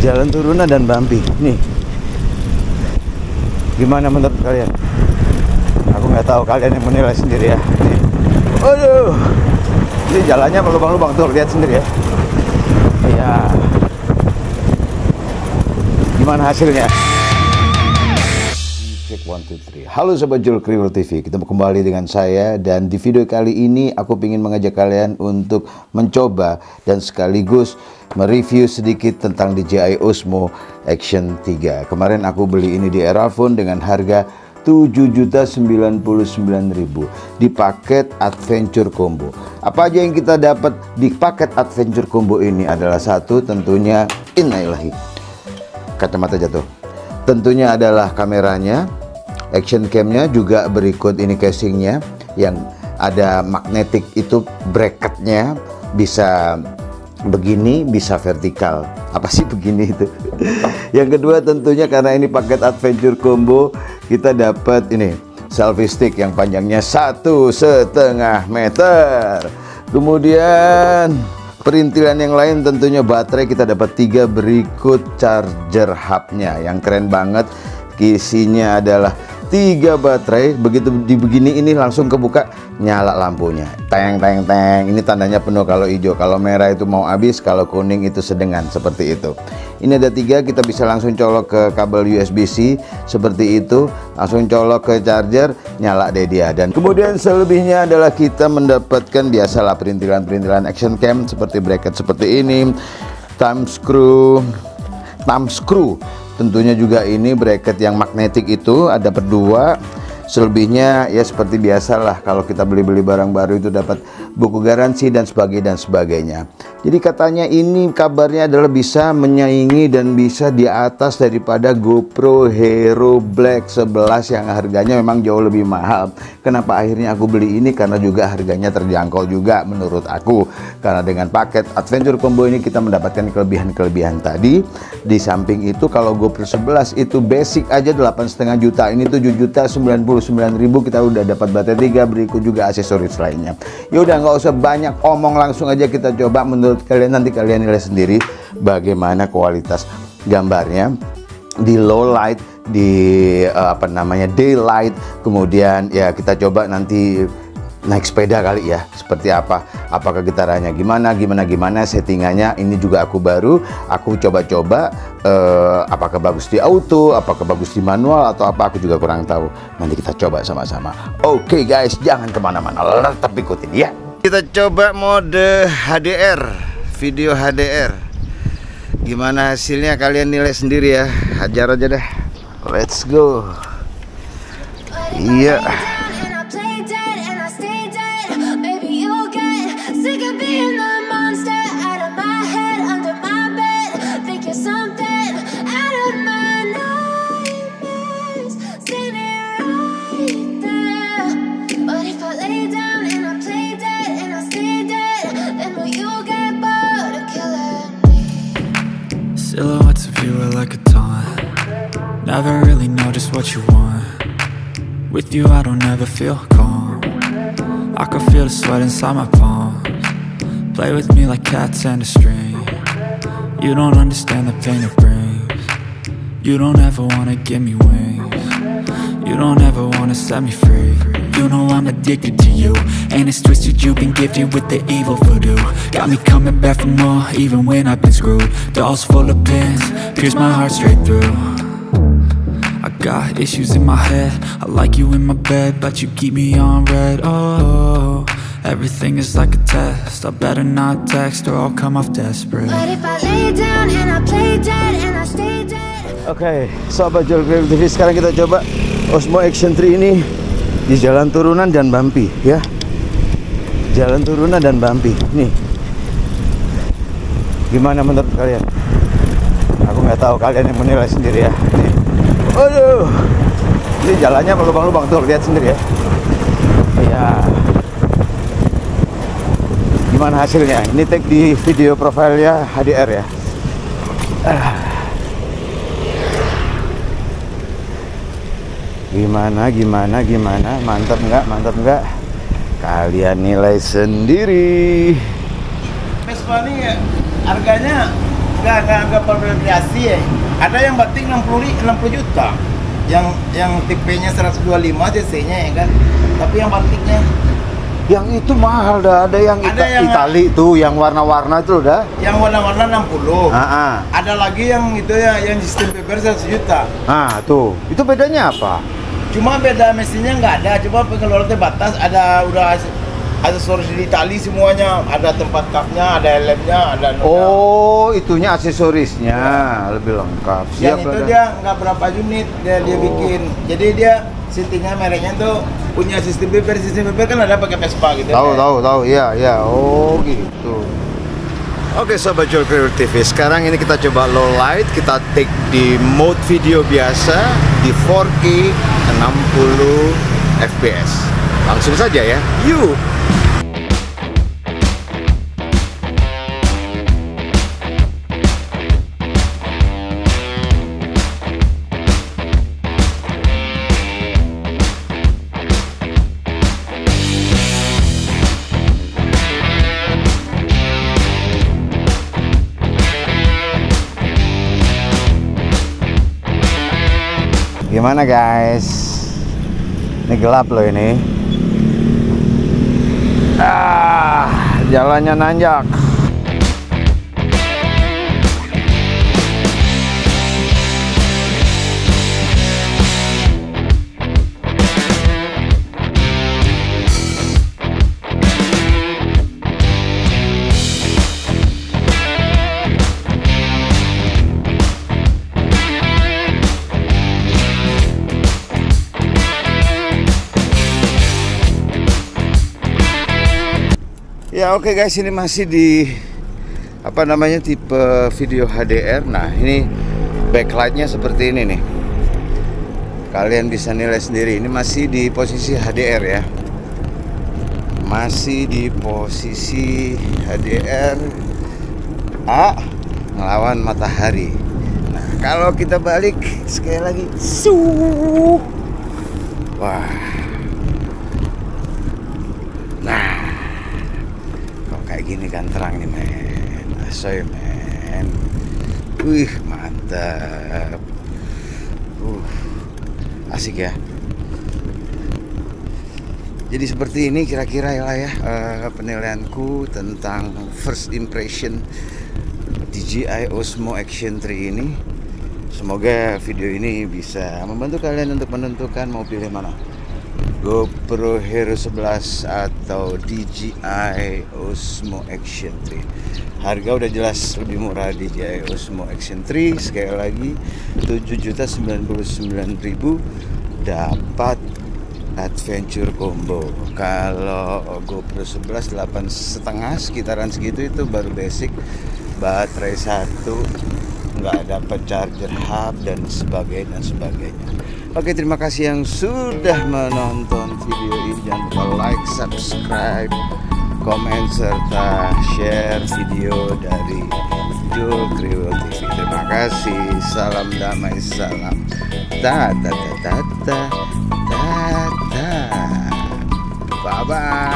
Jalan Turunan dan Bampi. Nih, gimana menurut kalian? Aku nggak tahu, kalian yang menilai sendiri ya. Nih. Aduh, ini jalannya berlubang-lubang tuh, lihat sendiri ya. Iya. Gimana hasilnya? Check 1, 2, 3. Halo Sobat Jul Kriwil TV, kita kembali dengan saya. Dan di video kali ini aku ingin mengajak kalian untuk mencoba dan sekaligus mereview sedikit tentang DJI Osmo Action 3. Kemarin aku beli ini di Eralfon dengan harga 7.099.000 di paket Adventure Combo. Apa aja yang kita dapat di paket Adventure Combo ini adalah satu, tentunya innalillahi, kacamata jatuh. Tentunya adalah kameranya, action camnya, juga berikut ini casingnya yang ada magnetic, itu bracketnya bisa begini, bisa vertikal. Apa sih begini itu? Yang kedua tentunya karena ini paket Adventure Combo, kita dapat ini selfie stick yang panjangnya 1,5 meter. Kemudian perintilan yang lain tentunya baterai, kita dapat 3, berikut charger hubnya yang keren banget. Isinya adalah 3 baterai. Begitu dibegini ini langsung kebuka, nyala lampunya, teng teng teng. Ini tandanya penuh kalau hijau, kalau merah itu mau habis, kalau kuning itu sedengan, seperti itu. Ini ada 3, kita bisa langsung colok ke kabel USB-C seperti itu, langsung colok ke charger, nyala deh dia. Dan kemudian selebihnya adalah kita mendapatkan biasalah perintilan-perintilan action cam seperti bracket seperti ini, thumb screw. Tentunya juga ini bracket yang magnetik itu ada berdua. Selebihnya ya seperti biasalah, kalau kita beli-beli barang baru itu dapat buku garansi dan sebagainya. Jadi katanya ini kabarnya adalah bisa menyaingi dan bisa di atas daripada GoPro Hero Black 11 yang harganya memang jauh lebih mahal. Kenapa akhirnya aku beli ini? Karena juga harganya terjangkau juga menurut aku. Karena dengan paket Adventure Combo ini kita mendapatkan kelebihan-kelebihan tadi. Di samping itu kalau GoPro 11 itu basic aja 8,5 juta, ini 7.099.000, kita udah dapat baterai 3, berikut juga aksesoris lainnya. Ya udah, nggak usah banyak omong, langsung aja kita coba. Menurut kalian nanti kalian nilai sendiri bagaimana kualitas gambarnya di low light, di daylight. Kemudian ya kita coba nanti naik sepeda kali ya, seperti apa, apakah getarannya gimana settingannya. Ini juga aku baru, aku coba-coba apakah bagus di auto, apakah bagus di manual, atau apa, aku juga kurang tahu. Nanti kita coba sama-sama. Oke guys, jangan kemana-mana, tetap ikutin ya. Kita coba mode HDR, video HDR. Gimana hasilnya kalian nilai sendiri ya, hajar aja deh. Let's go. Iya. Silhouettes of you are like a taunt. Never really know just what you want. With you I don't ever feel calm. I can feel the sweat inside my palms. Play with me like cats and a string. You don't understand the pain it brings. You don't ever wanna give me wings. You don't ever wanna set me free. You know I'm addicted to you, and it's twisted, you've been gifted with the evil voodoo. Got me coming back for more, even when I've been screwed. Dolls full of pins, pierce my heart straight through. I got issues in my head, I like you in my bed, but you keep me on red. Oh, everything is like a test, I better not text or I'll come off desperate. But if I lay down and I play dead and I stay dead. Oke, Sobat Jul Kriwil TV, sekarang kita coba Osmo Action 3 ini di Jalan Turunan dan Bampi ya. Jalan Turunan dan Bampi. Nih, gimana menurut kalian? Aku nggak tahu, kalian yang menilai sendiri ya. Nih. Aduh, ini jalannya berlubang-lubang tuh, lihat sendiri ya. Iya. Gimana hasilnya? Ini take di video profilnya HDR ya. Gimana? Mantap nggak? Kalian nilai sendiri. Vespa ini ya, harganya Enggak bervariasi ya. Ada yang batik 60 juta. Yang tipenya 125 cc-nya ya kan. Tapi yang batiknya yang itu mahal dah. Ada yang Itali tuh, yang warna-warna itu dah. Yang warna-warna 60. Ada lagi yang itu ya, yang sistem paper 100 juta. Tuh. Itu bedanya apa? Cuma beda mesinnya nggak ada. Cuma pengeluaran terbatas. Ada udah aksesoris di Itali semuanya. Ada tempat kapnya, ada helmnya, ada noda. Oh, itunya aksesorisnya lebih lengkap. Yang itu dia nggak berapa unit dia bikin. Jadi dia settingnya mereknya tuh punya sistem paper kan ada pakai Vespa gitu. Tahu. Iya. Oh, gitu. Oke, Sobat Jual Creator TV, sekarang ini kita coba low light, kita take di mode video biasa di 4K 60 fps. Langsung saja ya, yuk! Gimana guys? Ini gelap loh ini. Jalannya nanjak. Ya oke guys, ini masih di apa namanya tipe video HDR. Nah ini backlightnya seperti ini nih. Kalian bisa nilai sendiri. Ini masih di posisi HDR ya. Masih di posisi HDR A ngelawan matahari. Nah kalau kita balik sekali lagi, wah. Nah kayak gini kan terang nih men, asoy men, mantap, asik ya. Jadi seperti ini kira-kira ya penilaianku tentang first impression DJI Osmo Action 3 ini. Semoga video ini bisa membantu kalian untuk menentukan mau pilih mana, GoPro Hero 11 atau DJI Osmo Action 3. Harga udah jelas lebih murah DJI Osmo Action 3. Sekali lagi 7.099.000 dapat adventure combo. Kalau GoPro 11 8,5 sekitaran segitu, itu baru basic, baterai 1, nggak dapat charger hub dan sebagainya. Oke, terima kasih yang sudah menonton video ini. Jangan lupa like, subscribe, komen, serta share video dari Jual Creator TV. Terima kasih. Salam damai, salam bye bye.